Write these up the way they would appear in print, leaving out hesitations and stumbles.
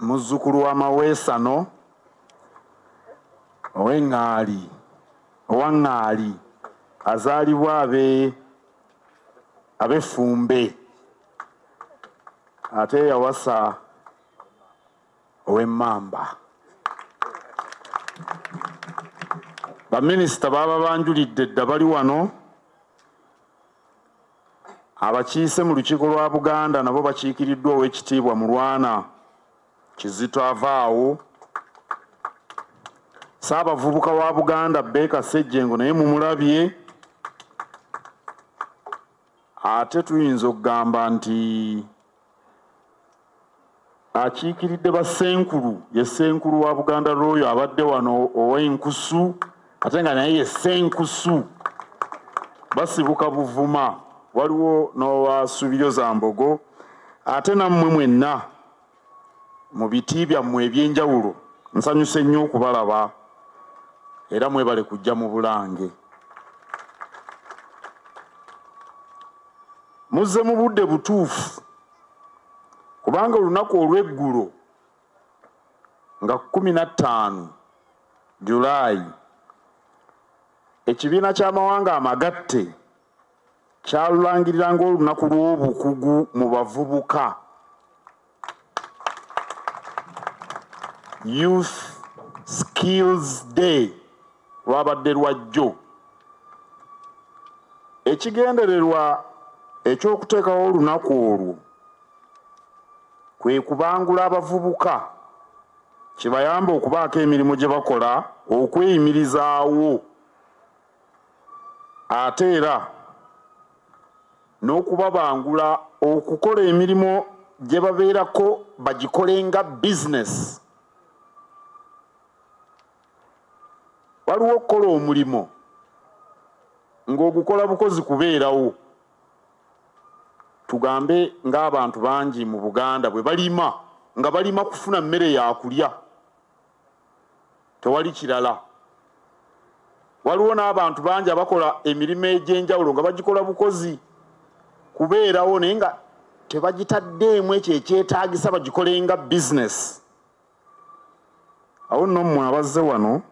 muzzukulu wa Maweesano owaŋŋaali azaalibwa ab'Effumbe ate yawasa ow'Emmamba. Baminisita baba banjulidde dda bali wano, abakiise mu lukiiko lwa Buganda nabo bakiikiriddwa Oweekitiibwa Mulwana Kizito avaawo, Ssaabavubuka wa Buganda Baker Ssejjengo naye mumulabye, ate tuyinza okugamba nti akiikiridde bassenkulu ye ssenkulu wa Buganda Royal abadde wano ow'enkusu ate nga naye ye ssenkusu basibuka Buvuma, waliwo n'owa Subiryo Zambogo, ate nammwe mwenna mu biti byammwe eby'enjawulo nsanyuse nnyo okubalaba era mwebale kujja mu Bulange. Muzze mu budde butuufu kubanga olunaku olw'eggulo nga 15 Julayi ekibiina ky'amawanga amagatte kyalulangiriranga olunaku lw'obukugu mu bavubuka, Youth Skills Day lwabadde lwajjo. Ekigendererwa eky'okuteekawo olunaku olwo kwe kubangula abavubuka kibayamba okubaako emirimu gye bakola, okweyimirizaawo, ate era n'okubabangula okukola emirimu gye babeerako bagikolenga bizinesi. Waliwo okukola omulimo ng'ogukola bukozi kubeerawo. Tugambe ng'abantu bangi mu Buganda bwe balima nga balima kufuna mmere ya kulya, tewali kirala. Waliwo n'abantu bangi abakola emirimu egy'enjawulo nga bagikola bukozi kubeerawo naye nga tebagitaddeemu ekyo ekyetaagisa bagikolenga bizinesi. Awo nno mmwe abazze wano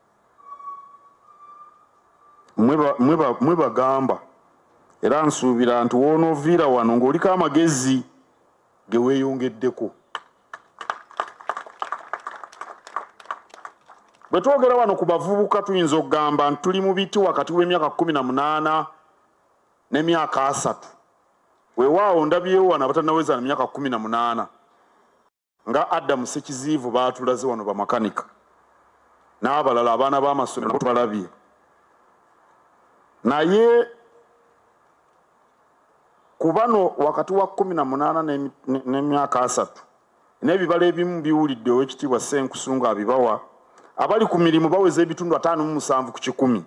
mwe bagamba era nsuubira nti wonooviira wano ng'oliko amagezi ge weeyongeddeko. Bwe twogera wano ku bavubuka tuyinza okugamba nti tuli mu biti wakati w'emyaka 18 n'emyaka 3. Weewaawo ndabyewo wano abatannaweza na myaka 18 nga Adam Sekiziivu baatulaze wano bamakanika n'abalala abaana b'amasomero tubalabye. Naye ku bano wakati wa 18 n'emyaka 3 n'ebibala ebimu biwulidde Oweekitiibwa Ssenkusu ng'abibawa, abali ku mirimu baweza ebitundu 57 ku 100.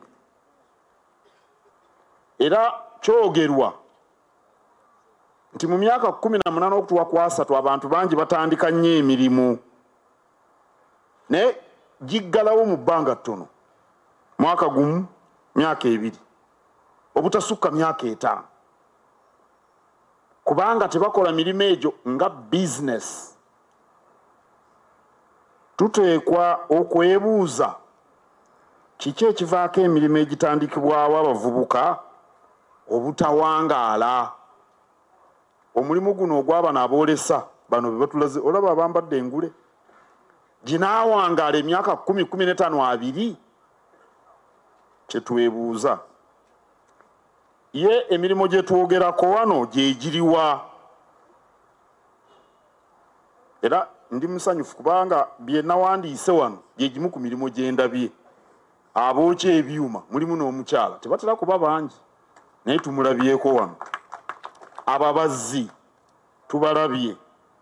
Era kyogerwa nti mu myaka 18 okutuuka ku 3 abantu bangi batandika nnyo emirimu naye giggalawo mu bbanga ttono, mwaka gumu, myaka 2, obutasukka myaka 5, kubanga tebakola mirimu egyo nga bizinesi. Tuteekwa okwebuuza kiki ekivaako emirimu egitandikibwawo abavubuka obutawangaala. Omulimu guno ogw'abano aboolesa bano be batulaze, olaba abambadde engule ginaawangaala emyaka 10, 15, 2. Kyetwebuuza ye emirimu gye twogerako wano gye giriwa? Era ndi musanyufu kubanga bye nawandiise wano gye gimu ku mirimu gye ndabye. Abookya ebyuma mulimu n'omukyala, tebatera kuba bangi naye tumulabyeko wano. Ababazzi tubalabye,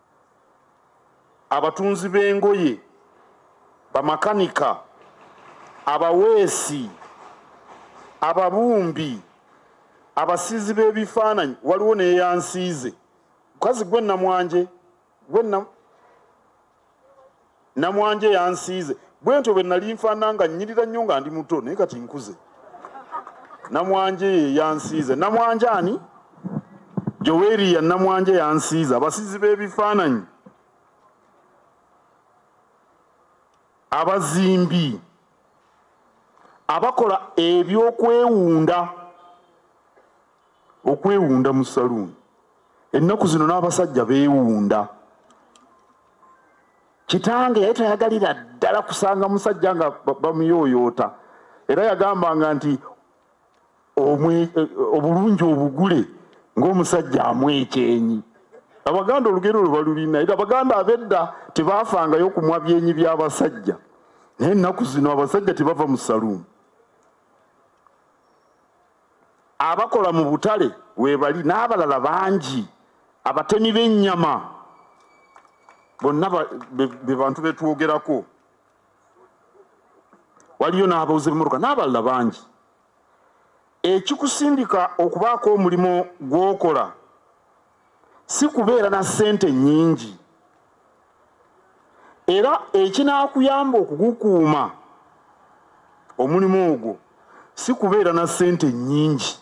abatunzi b'engoye, bamakanika, abaweesi, ababumbi, abasizi b'ebifaananyi. Waliwo neyansiize mukazi gwe namwanje yansiize bwe ntyo bwe nali nfaanana nga nnyirira nnyo nga ndi muto naye kati nkuze. Namwanje ye yansiize. Namwanje ani? Joweeri ya namwanje yansiize. Abasizi b'ebifaananyi abazimbi, abakola ebyokwewunda, okwewunda mu saloon. Ennaku zino n'abasajja beewunda. Kitange yali tayagalira ddala kusanga musajja nga bamuyooyoota, era yagambanga nti obulungi obugule ng'omusajja amwekyenyi. Abaganda olugero lwe balulina, era Abaganda ab'edda tebaafangayo kumwa byenyi by'abasajja, naye ennaku zino abasajja tebava mu saloon. Abakola mu butale weebali n'abalala bangi, abatemi b'ennyama, bonna be bantu betwogerako. Waliyo n'abawuze b'emmotoka n'abalala bangi. Ekikusindika okubaako omulimu gw'okola si kubeera na ssente nnyingi, era ekinaakuyamba okugukuuma omulimu ogwo si kubeera na ssente nnyingi.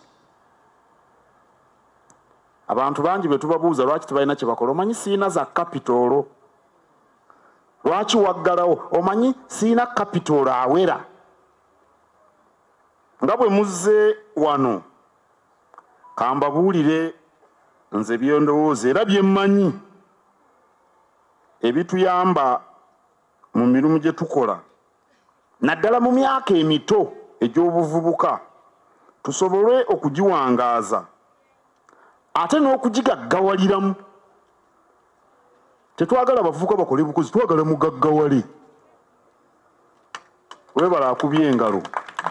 Abantu bangi be tubabuuza lwaki tebalina kye bakola, omanyi siina za kapitoolo. Lwaki waggalawo? Omanyi siina kapitoolo awera. Nga bwe muzze wano, kambabuulire nze byendowooza era bye mmanyi ebituyamba mu mirimu gye tukola, naddala mu myaka emito egy'obuvubuka, tusobole okugiwangaaza ate n'okugigaggawaliramu. Tetwagala bavubuka bakole bukozi, twagala mugaggawale. Weebala akubye engalo.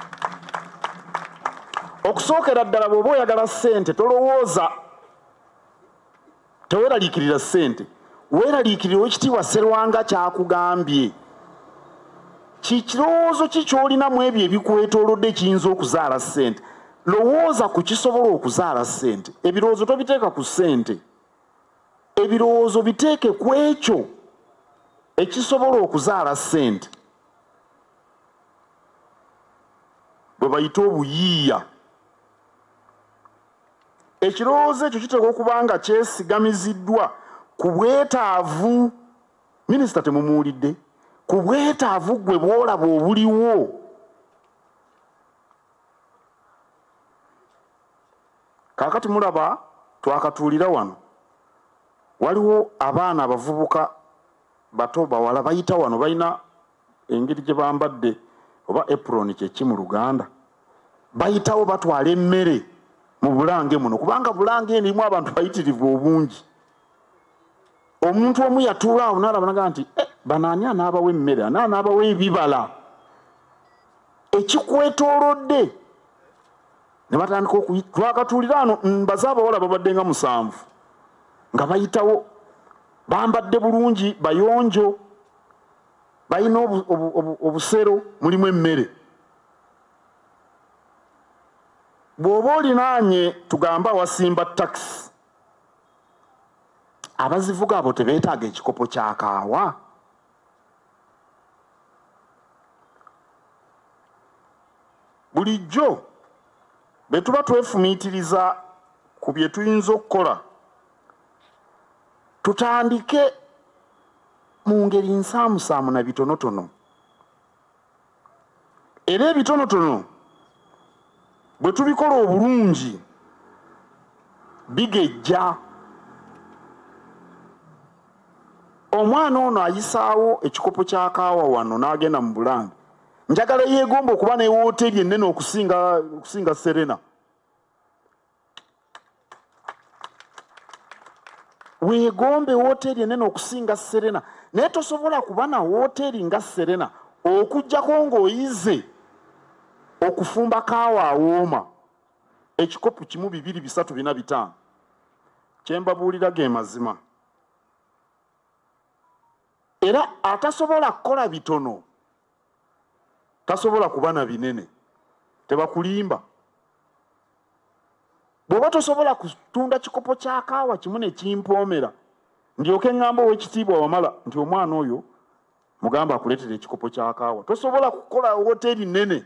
Okusookera ddala bw'oba oyagala ssente tolowooza, teweeraliikirira ssente, weeraliikirira ekitiibwa Sserwanga kyakugambye. Kirowoozo ki ky'olinamu ebyo ebikwetoolodde kiyinza okuzaala ssente? Lowooza ku kisobola okuzaala ssente. Ebirowoozo tobiteeka ku ssente, ebirowoozo biteeke ku ekyo ekisobola okuzaala ssente. Bwe bayita obuyiiya. Ekirowoozo ekyo kiteekwa okuba nga kyesigamiziddwa ku bwetaavu. Minisita temumuwulidde? Ku bwetaavu gwe bw'olaba obuliwo. Kaakati mulaba twakatuulira wano, waliwo abaana abavubuka bato bawala bayita wano, balina engeri gye bambadde oba apron kyeki mu Luganda, bayitawo batwala emmere mu Bulange muno, kubanga Bulange erimu abantu bayitirivu obungi. Omuntu omu yatuula awo n'alaba naga nti bano ani anaabawo emmere, ani anaabawo ebibala ekikwetoolodde. Ne batandika twakatuulira ano mbaze abawala babadde nga 7 nga bayitawo, bambadde bulungi, bayonjo, balina obusero, mulimu emmere. Bw'oba olinaanye tugamba awasimba takisi, abazivuga abo tebeetaaga ekikopo kya kaawa? Bulijjo bwe tuba twefumiitiriza ku bye tuyinza okukola, tutandike mu ngeri nsaamusaamu na bitonotono. Era ebitonotono bwe tubikola obulungi bigejja. Omwana ono ayisaawo ekikopo kya kaawa wano n'agenda mu Bulange, njagala yeegomba okuba ne wooteri ennene okusinga Serena. Weegombe wooteri ennene okusinga Serena, naye tosobola kuba na wooteri nga Serena okuggyako ng'oyize okufumba kaawa awooma ekikopo 1, 2, 3, 4, 5. Kye mbabuulira ge mazima. Era atasobola kukola bitono tasobola kuba na binene, tebakulimba. Bw'oba tosobola kutunda kikopo kya kaawa kimu ne kimpoomera, ndyoke ngamba ow'ekitiibwa Wamala nti omwana oyo mugamba akuleetera ekikopo kya kaawa. Tosobola kukola woteeri nnene.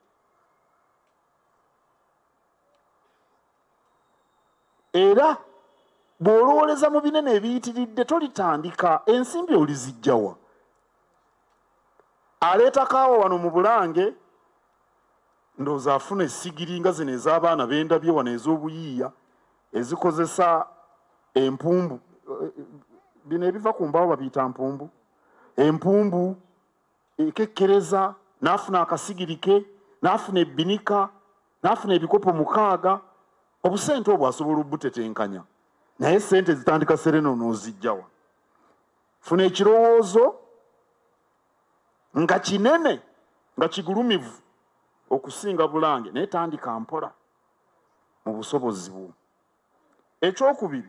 Era bw'olowoleza mu binene ebiyitiridde tolitandika, ensimbi olizijjawa? aleeta kaawa wano mu Bulange ndowooza afuna essigiri nga zino ez'abaana b'endabye wano ez'obuyiiya ezikozesa empumbu, bino ebiva ku mbaawo babiyita mpumbu, empumbu ekekkereza, n'afuna akasigiri ke, n'afuna ebbinika, n'afuna ebikopo 6, obusente obwo asobola obutetenkanya, naye sente zitandika sereno n'ozijjawa. Funa ekirowoozo nga kinene nga kigulumivu okusinga Bulange, naye tandika mpola mu busobozi bwo. Ekyokubiri,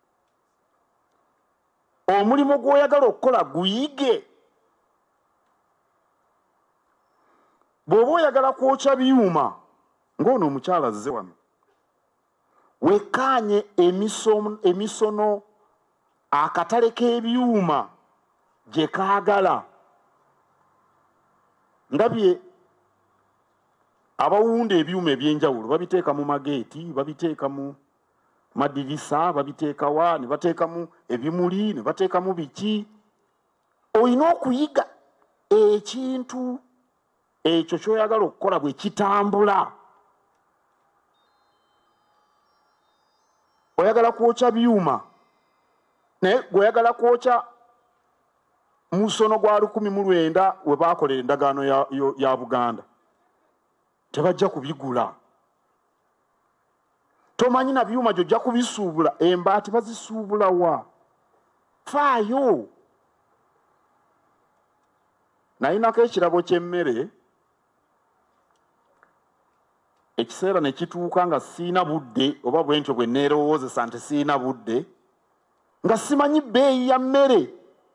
omulimu gw'oyagala okukola guyige. Bw'oba oyagala kwokya byuma ng'ono omukyala azze wano, wekkaanye emisono akatale k'ebyuma gye kaagala. Ndabye abawunda ebyuma eby'enjawulo babiteeka mu mageeti, babiteeka mu madirisa, babiteeka wa, ne bateekamu ebimuli, ne bateekamu biki. Olina okuyiga ekintu ekyo ky'oyagala okukola bwe kitambula. Oyagala kwokya byuma, naye gw'oyagala kwokya musono gwa 1900 we baakolera endagaano ya Buganda, tebajja kubigula. Tomanyi na byuma gy'ojja kubisuubula, embaati bazisuubula wa? Faayo. Nayinako ekirabo ky'emmere, ekiseera ne kituuka nga siina budde, oba bwentyo bwe neerowoozesa nti siina budde, nga simanyi bbeeyi ya mmere.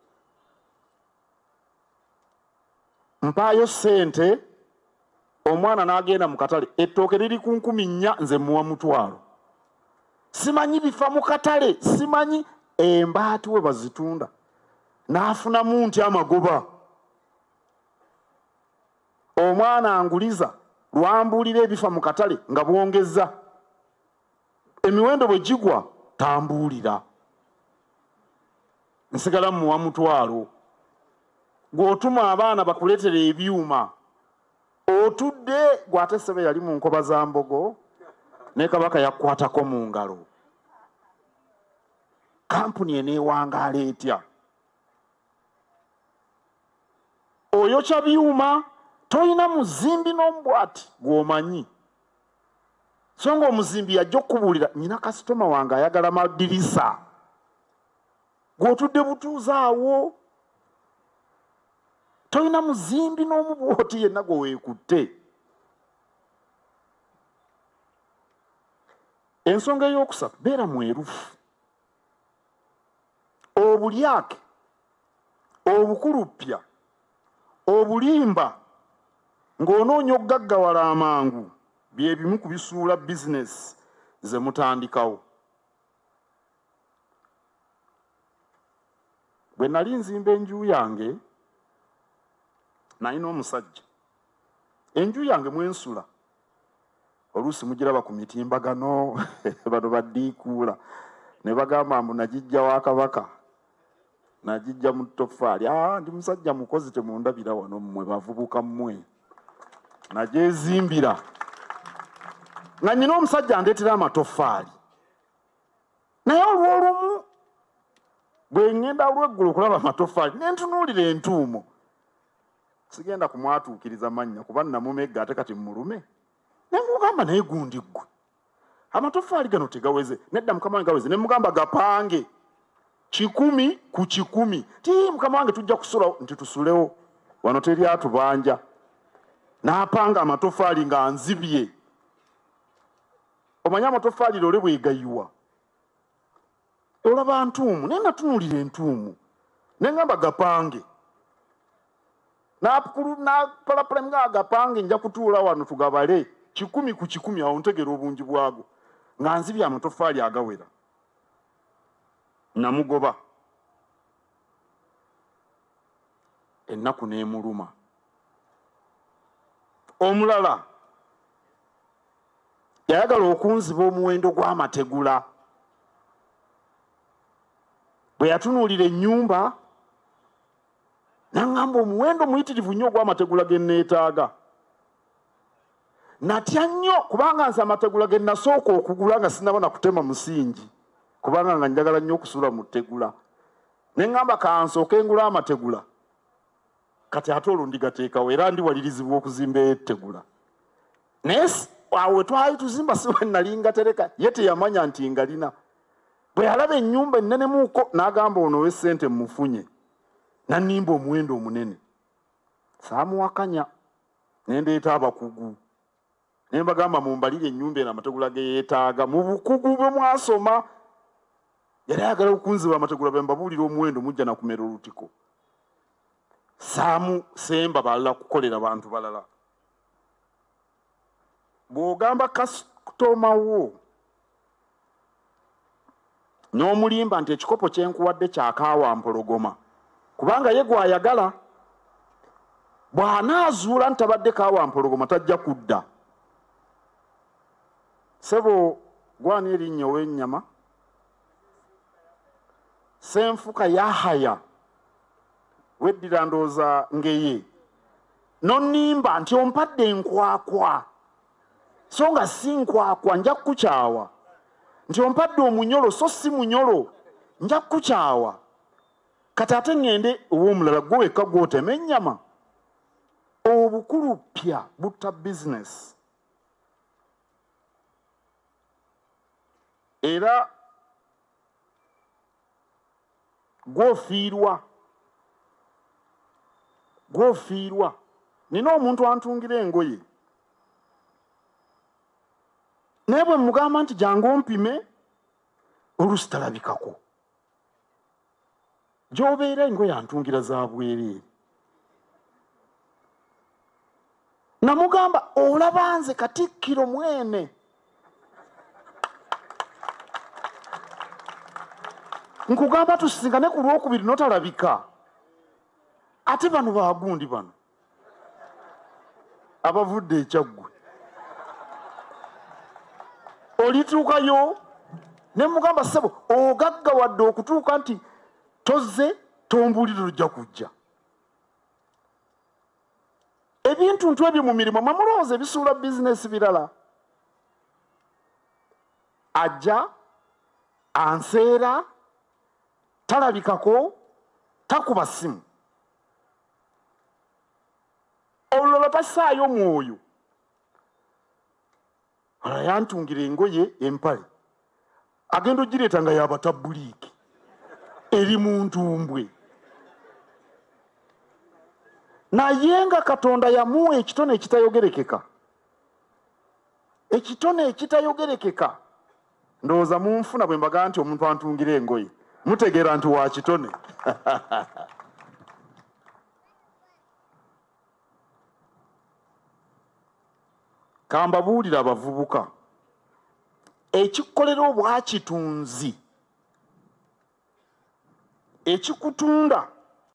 Mpaayo ssente, omwana n'agenda mu katale, ettooke liri ku 4,000 nze muwa 1,000. Simanyi bifa mu katale, simanyi embaati we bazitunda. N'afunamu nti amagoba. Omwana anguliza lwambuulira ebifa mu katale nga bwongezza. Emiwendo bwe gigwa tambuulira. Nsigala muwa 1,000. Gw'otuma abaana bakuleetera ebyuma, otudde gw'ate ssebe yali mu nkoba za mbogo, ne Kabaka yakkwatako mu ngalo. Kampuni eneewangaala etya? Oyokya byuma, toyina muzimbi n'omubwati gw'omanyi. So nga omuzimbi yajja okubuulira, nnyina kasitoma wange ayagala madirisa. Gw'otudde butuuze awo, toyina muzimbi n'omubwoti yenna gwe weekutte. Ensonga ey'okusatu, beera mwerufu. Obulyake, obukuluppya, obulimba, ng'onoonya okugaggawala amangu, bye bimu ku bisuula bizinesi ze mutandikawo. Bwe nali nzimba enju yange, nalina omusajja. Enju yange mwensula, oluusi mugiraba ku mitimbagano, bano baddiikuula, ne bagamba mbu nagijja wa Kabaka, nagijja mu ttoffaali. Ndi musajja mukozi, temundabira wano mmwe bavubuka mmwe. Nagyezimbira. Nga nnyina omusajja andeetera amatoffaali. Naye olw'olumu bwe ngenda olw'eggulu okulaba amatoffaali, ne ntunuulira entuumo. Sigenda kumwatuukiriza mannya kuba namumegga ate kati mulume. Ne mugamba naye gundi ggwe, amatoffaali gano tegaweze. Nedda mukama wange gaweze. Ne mugamba gapange 100 ku 100. Ti mukama wange tujja kusula, nti tusulewo wano teri atubanja. N'apanga amatoffaali nga nzibye. Omanya amatoffaali lole bwegayiwa, olaba ntuumu, naye natunuulira entuumu. Ne ngamba gapange. N'apalapala nga agapange, nja kutuula wano tugabale 100 ku 100, awo ntegera obungi bwago. Nga nzibye amatoffaali agawera. Namugoba. Ennaku n'emuluma. Omulala yayagala okunziba omuwendo gw'amategula. Bwe yatunuulira ennyumba Nangamba omuwendo muyitirivu nnyo gw'amategula ge nneetaaga. Natya nnyo kubanga nze amategula ge nasooka okugula nga sinaba na kutema musingi kubanga nga njagala nnyo okusula mu ttegula. Ne ngamba kansooke ngula amategula. Kati ate olwo ndigateekawo era ndiwalirizibwa okuzimba ettegula. Naye awo twali tuzimba si bwe nali ngatereka ye teyamanya nti ngalina. Bwe yalaba ennyumba ennene muuko n'agamba ono ow'essente mmufunye. Nannimba omuwendo omunene. Saamuwakanya ne ndeeta abakugu. Ne mbagamba mumbalire ennyumba eno amategula ge yeetaaga mu bukugu bwe mwasoma. Yali ayagala okunziba amategula be mbabuulira omuwendo mujja na kumera olutiko. Saamu semba balala kukolera bantu balala. Bw'ogamba kasitoma wo n'omulimba nti ekikopo kye nkuwadde kya kaawa mpologoma kubanga ye gw'ayagala, bw'anaazuula nti tabadde kaawa mpologoma tajja kudda. Ssebo gwani erinnya ow'ennyama? Senfuka Yahaya. Weddira ndowooza ngeye. Nonnimba nti ompadde enkwakwa. So nga si nkwakwa nja kukukyawa. Nti ompadde omunyolo so si munyolo nja kukukyawa. Kati ate ngende ow'omulala gwe wekka gw'otema ennyama. Obukulu pya butta bizinesi. Era gw'ofiirwa. Nina omuntu antungira engoye. Naye bwe mugamba nti jangu ompime oluusi talabikako. Gy'obeera engoye antungira za bwereere. Namugamba olaba nze Katikkiro mwene. Nkugamba tusisinkane ku Lwokubiri n'otalabika. Ate bano baagundi bano abavudde ekyaggwe. Olituukayo ne mugamba ssebo ogaggawadde okutuuka nti tozze tombuulire ojja kujja. Ebintu ntu ebyo mu mirimu mwamulowooza ebisuula bizinesi birala. Ajja anseera talabikako takuba ssimu. Olulala tasaayo mwoyo. Yantungira engoye empale. Agenda ogireeta nga y'abatabuliiki. Eri mu ntumbwe. Naye nga Katonda yamuwa ekitone ekitayogerekeka. Ekitone ekitayogerekeka. Ndowooza munfuna bwe mbaga nti omuntu antungira engoye. Mutegeera nti wa kitone. Kambabuulira abavubuka. Ekikolera obwakitunzi. Ekikutunda